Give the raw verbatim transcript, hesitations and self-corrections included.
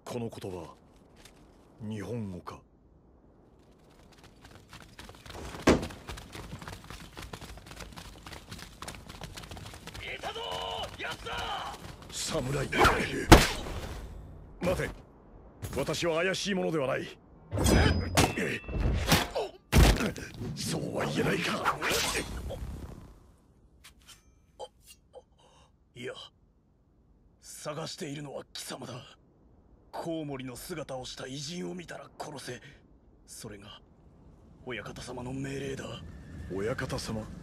この言葉、日本語か。 いたぞー、やつだ。 侍。待て、私は怪しいものではない。そうは言えないか。 いや、探しているのは貴様だ。コウモリの姿をした偉人を見たら殺せ。それが親方様の命令だ。 親方様。